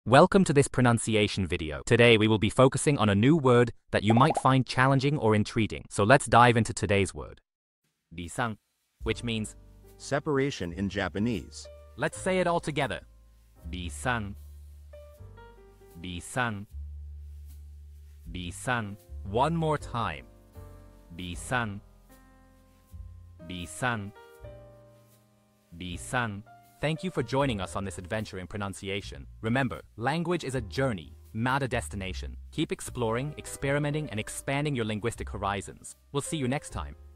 Welcome to this pronunciation video. Today we will be focusing on a new word that you might find challenging or intriguing. So let's dive into today's word. risan, which means separation in Japanese. let's say it all together. risan, risan, risan. One more time. risan, risan, risan. Thank you for joining us on this adventure in pronunciation. Remember, language is a journey, not a destination. Keep exploring, experimenting, and expanding your linguistic horizons. We'll see you next time.